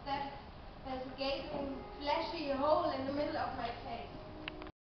that there's a gaping, flashy hole in the middle of my